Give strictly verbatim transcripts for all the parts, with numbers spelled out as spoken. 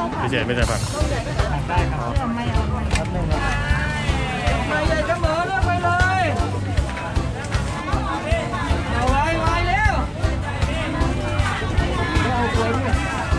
พิเศษไม่ใช่ผักได้ครับไม่เอาไม่ครับหนึ่งครับไปใหญ่เสมอเลือกไปเลยเอาไว้ไว้เร็วเอาไว้เนี่ย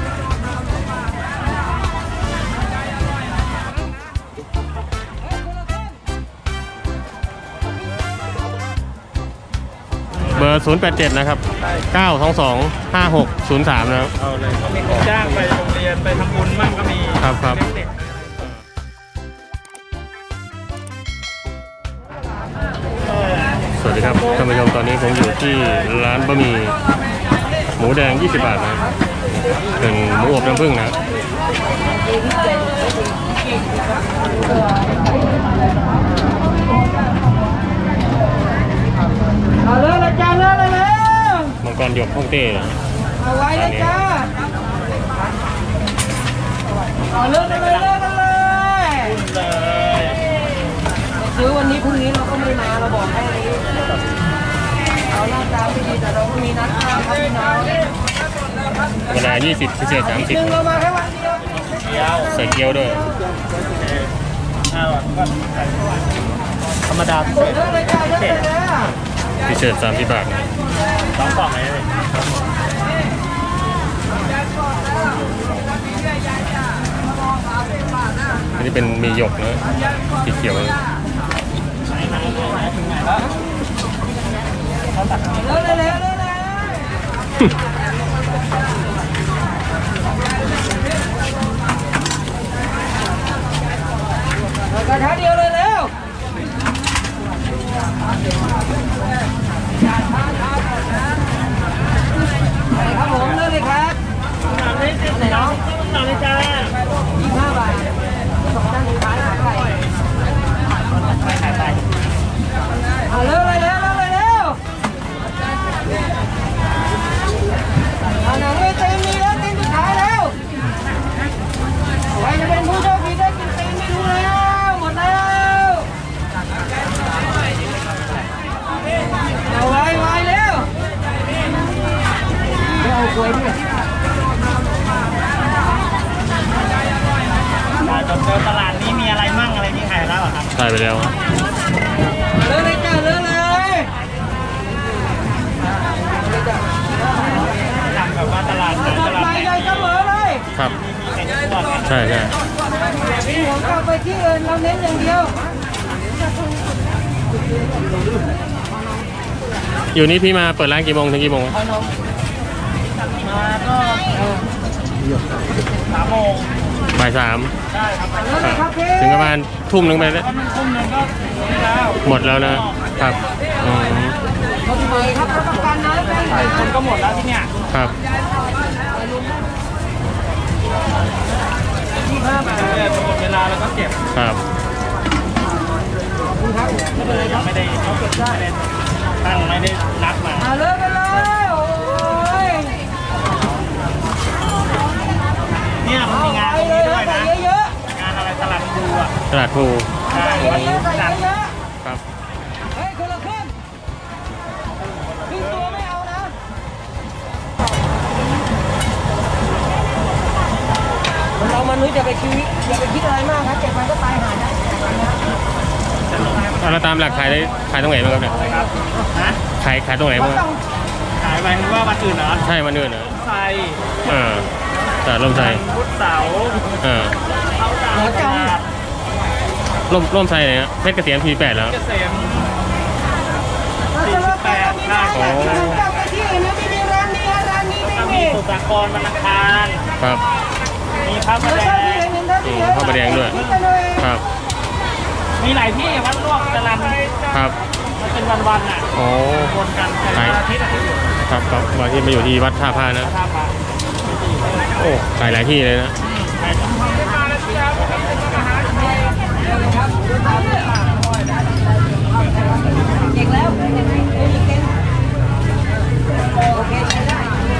เบอร์ศูนย์แปดเจ็ดนะครับเก้าสองสองห้าหกศูนย์สามนะครับเอาเลยเขามีคนจ้างไปโรงเรียนไปทำบุญมั่งก็มีครับครับสวัสดีครับท่านผู้ชมตอนนี้ผมอยู่ที่ร้านบะหมี่หมูแดงยี่สิบบาทนะเป็นหมูอบน้ำผึ้งนะเอาเลยละจ้าเลยเลยเลยมังกรหยกฮ่องเต้เอาไว้เลยจ้าเอาเลิกเลยเลิกเลยซื้อวันนี้พรุ่งนี้เราก็ไม่มาเราบอกให้นี้เอาหน้าตาไม่ดีแต่เราก็มีนัดข้าวครับพี่น้องเวลายี่สิบพิเศษสามสิบเรามาแค่วันเดียวใส่เกี๊ยวด้วยธรรมดาพิเศษพิเศษสามสิบบาทสองกล่องเลยอันนี้เป็นมีหยกนะสีเขียวเลยเลยเลยกระทะเดียวเลยเร็วครับผมเลือกเลยครับไหนน้องน้องเลยจ้ายี่สิบห้าบาทสองด้านสุดท้ายขายไข่ขายไข่เอาเร็วเลยเร็วเลยเร็วเอาหนังไม่เต็มมีแล้วเต็มสุดท้ายแล้วใครจะเป็นผู้โชคดีได้กินเต็มไม่รู้แล้วหมดแล้วเอาไว้ไว้เร็วเอาไว้ด้วยเจอตลาดนี้มีอะไรมั่งอะไรนี่ขายแล้วเหรอครับขายไปแล้วเลิกเลยจ้าเลิกเลยทำแบบว่าตลาดตลาดไปใหญ่เสมอเลยครับใช่ใช่หัวเข้าไปที่อื่นเราเน้นอย่างเดียวอยู่นี่พี่มาเปิดร้านกี่โมงถึงกี่โมงมาก็สามโมงบ่ายสามใช่ครับถึงประมาณทุ่มหนึ่งไปแล้วทุ่มหนึ่งก็หมดแล้วนะครับอ๋อคนใหม่ครับรับประกันนะใช่คนก็หมดแล้วที่เนี่ยครับยี่ห้าบาทเนี่ยหมดเวลาแล้วก็เก็บครับยังไม่ได้เขาเก็บได้ตั้งไม่ได้นัดมาเลิกไปเลยโอ้ยเนี่ยมันมีงานนี้ด้วยนะงานอะไรตลาดภูอ่ะตลาดภูใช่วันนี้จัดครับเฮ้ยคนละครึ่งครึ่งตัวไม่เอานะเรามนุษย์อย่าไปคิดอย่าไปคิดอะไรมากครับเจ็บมันก็ตายหาได้เราตามหลักขายได้ขายตรงไหนบ้างครับเนี่ยขายขายตรงไหนบ้างขายไปถึงว่าวันอื่นเหรอใช่วันอื่นเหรอไทยเออตลาดร่มไทรพุธเสาร์เออหัวจังร่มร่มไทรไหนฮะเพชรเกษมสี่แปดแล้วเกษมสี่สิบแปดค่ะโอ้จับไปที่อื่นไม่มีร้านนี้ร้านนี้ไม่มีสุสากรวันอังคารครับมีพระประแดงพระประแดงด้วยครับมีหลายที่วัดลวกตลาดครับมันเป็นวันๆอ่ะโอ้วนกันแต่วันอาทิตย์อาทิตย์ครับครับวันที่มาอยู่ที่วัดท่าพานะโอ้ขายหลายที่เลยนะเก่งแล้วเก่งเก่งโอเคใช้ได้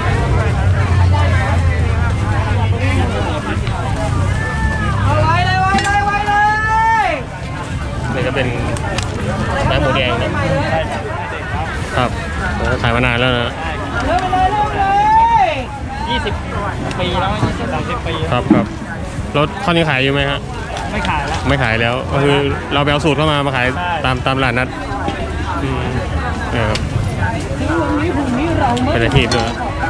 เอาไว้เลยไว้เลยไว้เลยนี่ก็เป็นร้านหมูแดงนะครับโอ้ขายมานานแล้วนะเริ่มเลยเริ่มเลยยี่สิบปีแล้วยี่สิบสามสิบปีครับครับรถข้อนี้ขายอยู่ไหมฮะไม่ขายแล้วไม่ขายแล้วก็คือเราไปเอาสูตรเข้ามามาขายใช่ตามตามร้านนัดอืมเนี่ยครับถึงวันนี้พรุ่งนี้เราไม่เป็นอาชีพด้วย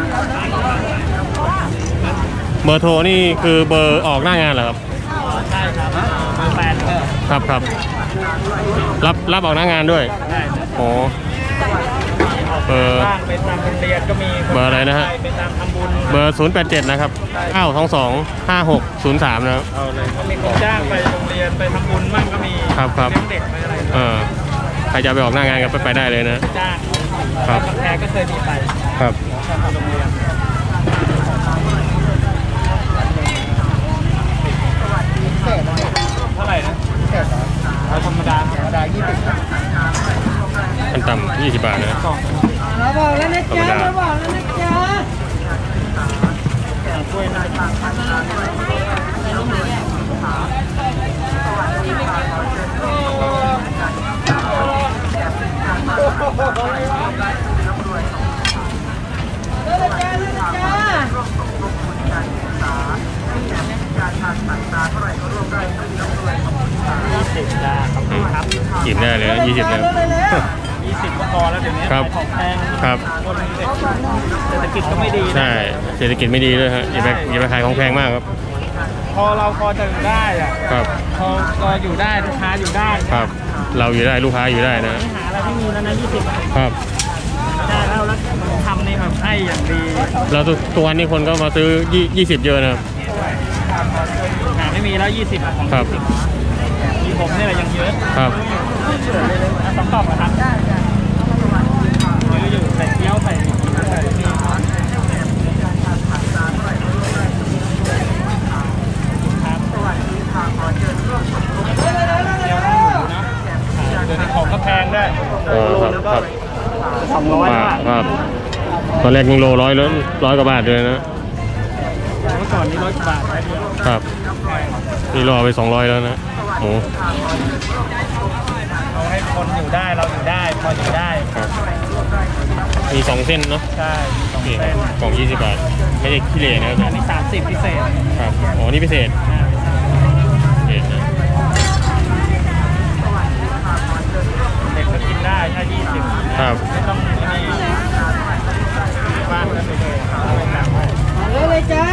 เบอร์โทรนี่คือเบอร์ออกหน้างานเหรอครับใช่ครับเบอร์แฟนเออครับครับรับรับออกหน้างานด้วยใช่โอ้เบอร์บ้างไปตามโรงเรียนก็มีเบอร์อะไรนะฮะไปตามทำบุญเบอร์ศูนย์แปดเจ็ดนะครับเก้าสองสองห้าหกศูนย์สามนะครับเอาเลยก็มีคนจ้างไปโรงเรียนไปทำบุญบ้างก็มีครับครับเลี้ยงเด็กไปอะไรเออใครจะไปออกหน้างานก็ไปไปได้เลยนะจ้างครับกำแพงก็เคยมีไปครับทำโรงเรียนเท่าไหร่นะเอาธรรมดาธรรมดายี่สิบขั้นต่ำยี่สิบบาทนะกล่องเราบอกแล้วนะจ๊ะเราบอกแล้วนะจ๊ะช่วยนะเลิกจ้าเลิกจ้าสิบจ้าขอบคุณครับกินได้เลยนะยี่สิบนะยี่สิบก็พอแล้วเดี๋ยวนี้ครับของแพงครับคนเศรษฐกิจก็ไม่ดีนะใช่เศรษฐกิจไม่ดีด้วยฮะอย่าไปอย่าไปขายของแพงมากครับพอเราพอจะอยู่ได้อะครับพอก็อยู่ได้ลูกค้าอยู่ได้ครับ เราอยู่ได้ลูกค้าอยู่ได้นะไม่หาอะไรที่มีแล้วนะยี่สิบครับได้แล้วแล้วทำในแบบให้อย่างดีแล้วตัวตัวนี้คนก็มาซื้อยี่ยี่สิบเยอะนะครับหาไม่มีแล้วยี่สิบอะของครับยี่สิบมีผมนี่แหละยังเยอะครับอ่ะสองกล่องนะครับเยอะอยู่ใส่เกี๊ยวใส่ใส่นี่ครับเกี๊ยวทั้งหมูนะอ่าเดี๋ยวนี้ของก็แพงได้วยเออครับครับสองร้อยครับบาทครับตอนแรกยังโลร้อยแล้วร้อยกว่าบาทเลยนะเมื่อก่อนนี้ร้อยกว่าบาทได้เดียวครับนี่รอไปสองร้อยแล้วนะโอ้เอาให้คนอยู่ได้เราอยู่ได้พออยู่ได้ครับมีสองเส้นเนาะใช่สองนี่เส้นกล่องยี่สิบบาทไม่ใช่ขี้เหร่นะครับอันนี้สามสิบพิเศษครับอ๋อนี่พิเศษพิเศษนะเด็กก็กินได้ถ้ายี่สิบครับไม่ต้องมีบ้านแล้วไปเลยเอาไปหนักไว้เลิกเลยจ้า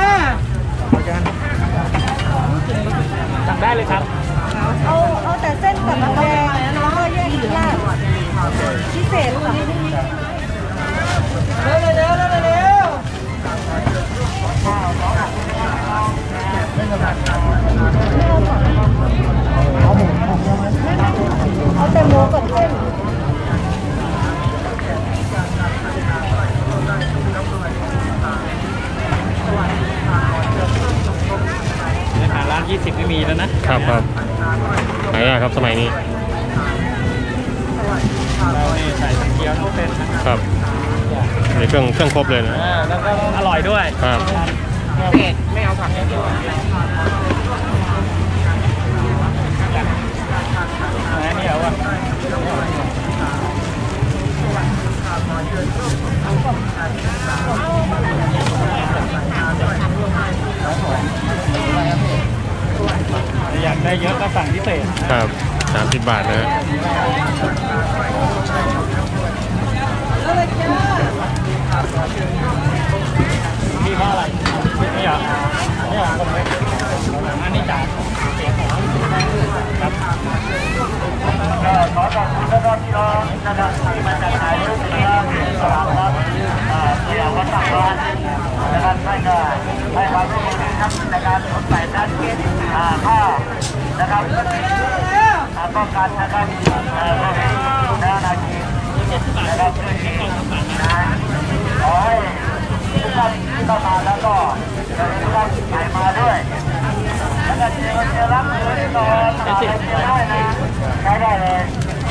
สั่งได้เลยครับเอาเอาแต่เส้นกับน้ำแดงแล้วก็แยกลาดพิเศษค่ะเลิกเลยเร็วเลิกเลยเร็วเอาแต่หมูกับเส้นในหาร้านยี่สิบไม่มีแล้วนะครับครับหายากครับสมัยนี้เรานี่ใส่ทั้งเกี๊ยวทั้งเส้นนะครับในเครื่องเครื่องครบเลยนะอ่าแล้วก็อร่อยด้วยครับไม่เอาผักอย่างเดียวไหนนี่เอาวะอยากได้เยอะก็สั่งพิเศษนะครับสามสิบบาทนะฮะเลิกเลยจ้าพี่ว่าอะไรนี่เหรอนี่เหรอคนเล็กอันนี้จ่ายครับก็ขอขอบคุณนะครับที่เรานะครับที่มาจัดถ่ายรูปนะครับสำหรับครับที่เราก็ตั้งร้านนะครับให้ก็ให้ความร่วมมือนะครับในการสดใสด้านผ้านะครับป้องกันนะครับแนวนาทีนะครับเรื่องนี้นะขอให้ทุกท่านที่เข้ามาแล้วก็ทุกท่านใส่มาด้วยแล้วก็เจอเจอรับเจอที่นอนอะไรเจอได้นะใช้ได้เลย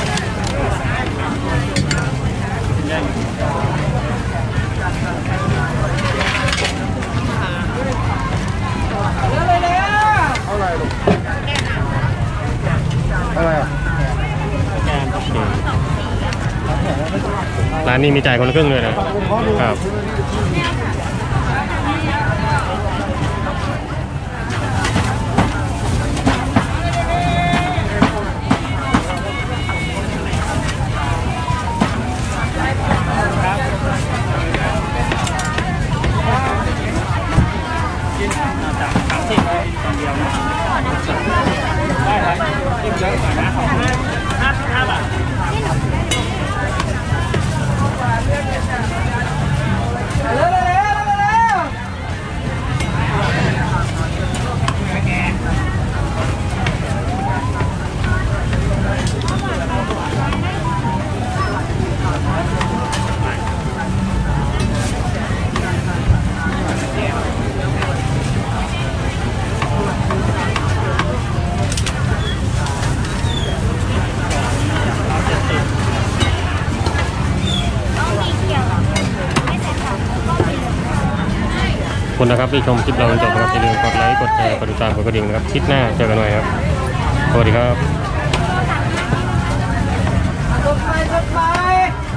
เลิกเลยเร็วอะไรอ่ะร้านนี้มีจ่ายคนละครึ่งด้วยนะครับจากสามสิบตอนเดียวนะได้ครับจิ้มเยอะหน่อยนะของห้าห้าสิบห้าบาทเร็วเร็วเร็วเร็วขอบคุณนะครับที่ชมคลิปเราจนจบนะครับอย่าลืมกดไลค์กดแชร์กดติดตามกดกระดิ่งนะครับคลิปหน้าเจอกันใหม่ครับสวัสดีครับกดไปกดไป